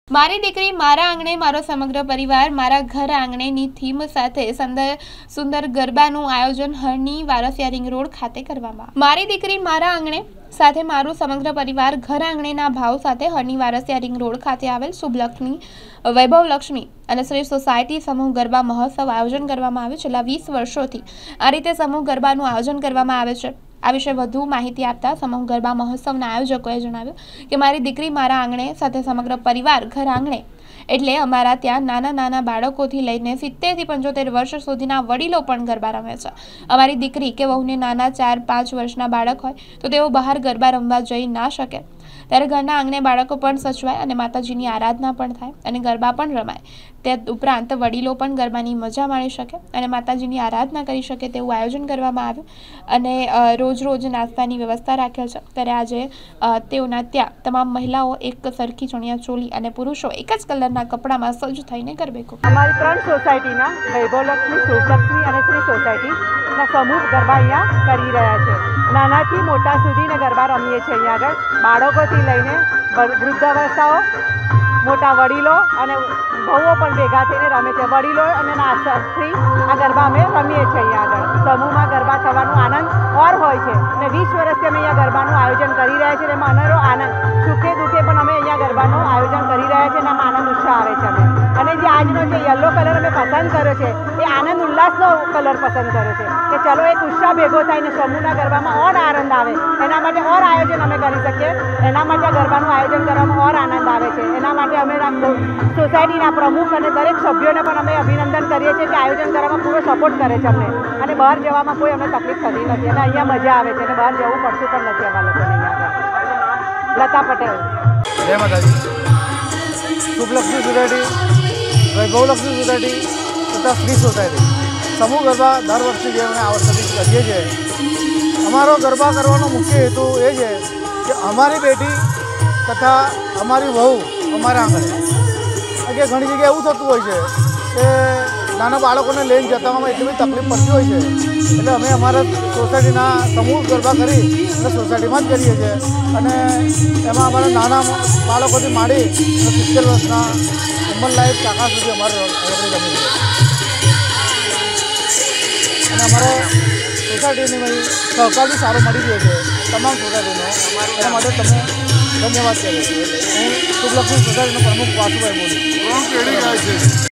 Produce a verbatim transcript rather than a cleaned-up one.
મારી દીકરી મારા આંગણે મારો સમગ્ર પરિવાર મારા ઘર આંગણેની થીમ સાથે સુંદર સુંદર ગરબાનું આયોજન હરણી વારસિયા રિંગ રોડ ખાતે કરવામાં મારી દીકરી મારા આંગણે સાથે મારું સમગ્ર પરિવાર ઘર આંગણેના ભાવ સાથે હરણી વારસિયા રિંગ રોડ ખાતે આવેલ શુભલક્ષ્મી વૈભવ લક્ષ્મી અને શ્રી સોસાયટી સમૂહ ગરબા મહોત્સવ આયોજન કરવામાં આવે છે। છેલ્લા વીસ વર્ષોથી આ રીતે સમૂહ ગરબાનું આયોજન કરવામાં આવે છે। આ વિશે વધુ માહિતી આપતા સમૂહ ગરબા મહોત્સવના આયોજકોએ જણાવ્યું કે મારી દીકરી મારા આંગણે સાથે સમગ્ર પરિવાર ઘર આંગણે એટલે અમારા ત્યાં નાના નાના બાળકોથી લઈને સિત્તેર થી પંચોતેર વર્ષ સુધીના વડીલો પણ ગરબા રમે છે। અમારી દીકરી કે વહુને નાના ચાર પાંચ વર્ષના બાળક હોય તો તેઓ બહાર ગરબા રમવા જઈ ના શકે ત્યારે ઘરના આંગણે બાળકો પણ સચવાય અને માતાજીની આરાધના પણ થાય અને ગરબા પણ રમાય। તે ઉપરાંત વડીલો પણ ગરબાની મજા માણી શકે અને માતાજીની આરાધના કરી શકે તેવું આયોજન કરવામાં આવ્યું અને રોજ રોજ નાસ્તાની વ્યવસ્થા રાખેલ છે। ત્યારે આજે તેઓના ત્યાં તમામ મહિલાઓ એક સરખી ચણિયા ચોલી અને પુરુષો એક જ કલરના કપડામાં સજ્જ થઈને ગરબે ઘૂમે। અમારી ત્રણ સોસાયટીના વૈભવલક્ષ્મી શુભલક્ષ્મી અને શ્રી સોસાયટીના સમૂહ ગરબા અહીંયા કરી રહ્યા છે। નાનાથી મોટા સુધીને ગરબા રમીએ છીએ। અહીંયા આગળ બાળકોથી લઈને વૃદ્ધાવસ્થાઓ મોટા વડીલો અને વહુઓ પણ ભેગા થઈને રમે છે। વડીલો અને નાસ્તી આ ગરબા અમે રમીએ છીએ। અહીંયા આગળ સમૂહમાં ગરબા થવાનો આનંદ ઓર હોય છે અને વીસ વર્ષથી અમે અહીંયા ગરબાનું આયોજન કરી રહ્યા છીએ। એમાં અનેરો આનંદ સુખે દુઃખે પણ અમે અહીંયા ગરબાનું આયોજન કરી રહ્યા છીએ અને આમાં આનંદ ઉત્સાહ આવે છે અમે અને જે આજનો જે યલો કલર અમે પસંદ કર્યો છે એ આનંદ ઉલ્લાસનો કલર પસંદ કર્યો છે કે ચલો એક ઉત્સાહ ભેગો થાય ને સમૂહના ગરબામાં ઓર આનંદ આવે એના માટે ઓર આયોજન અમે કરી શકીએ। એના માટે ગરબાનું આયોજન કરવામાં ઓર આનંદ આવે છે। એના માટે અમે સોસાયટીના પ્રમુખ અને દરેક સભ્યોને પણ અમે અભિનંદન કરીએ છીએ કે આયોજન કરવામાં પૂરો સપોર્ટ કરે છે અમને અને બહાર જવામાં કોઈ અમને તકલીફ થતી નથી અને અહીંયા મજા આવે છે અને બહાર જવું પડતું પણ નથી અમારા લોકોને। અહીંયા લતા પટેલ જય માતાજી। શુભલક્ષ્મી સોસાયટી વૈભવલક્ષ્મી સોસાયટી તથા શ્રી સોસાયટી સમૂહ ગરબા દર વર્ષે જે અમે આ વર્ષથી કરીએ છીએ। અમારો ગરબા કરવાનો મુખ્ય હેતુ એ છે કે અમારી બેટી તથા અમારી વહુ અમારા આંગણે કે ઘણી જગ્યાએ એવું થતું હોય છે કે નાના બાળકોને લઈને જતામાં એટલી બધી તકલીફ પડતી હોય છે એટલે અમે અમારા સોસાયટીના સમૂહ ગરબા કરી અને સોસાયટીમાં જ કરીએ છીએ અને એમાં અમારા નાના બાળકોથી માંડી સિત્તેર વર્ષના ઉંમરલાયક કાકા સુધી અમારે રમણી રમી છે અને અમારો સોસાયટીની સહકાર બી સારો મળી રહ્યો છે તમામ સોસાયટીનો। એના માટે તમે ધન્યવાદ કરું છું। હું શુભલક્ષ્મી સોસાયટીનો પ્રમુખ વાસુભાઈ બોલું છું।